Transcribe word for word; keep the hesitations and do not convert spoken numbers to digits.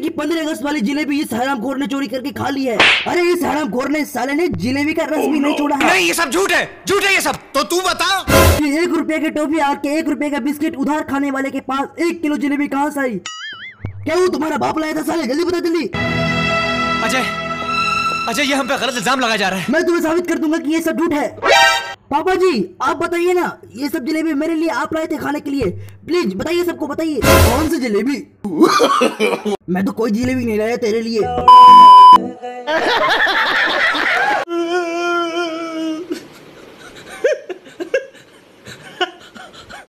कि पंद्रह अगस्त वाली जिलेबी इस हरामखोर ने चोरी करके खा ली है। अरे इस हरामखोर ने साले ने जिलेबी का रस भी नहीं छोड़ा है। नहीं, ये सब झूठ है, झूठ है ये सब। तो तू बता, ये एक रुपए के टॉफी आके एक रुपए का बिस्किट उधार खाने वाले के पास एक किलो जिलेबी कहाँ से आई? क्या वो तुम्हारा बाप लाया था साले? जल्दी बता जल्दी। अजय, अजय ये हम पे गलत इल्जाम लगाया जा रहा है। मैं तुम्हें साबित कर दूंगा कि ये सब झूठ है। पापा जी आप बताइए ना, ये सब जलेबी मेरे लिए आप लाए थे खाने के लिए? प्लीज बताइए, सबको बताइए। कौन सी जलेबी? मैं तो कोई जलेबी नहीं लाया तेरे लिए।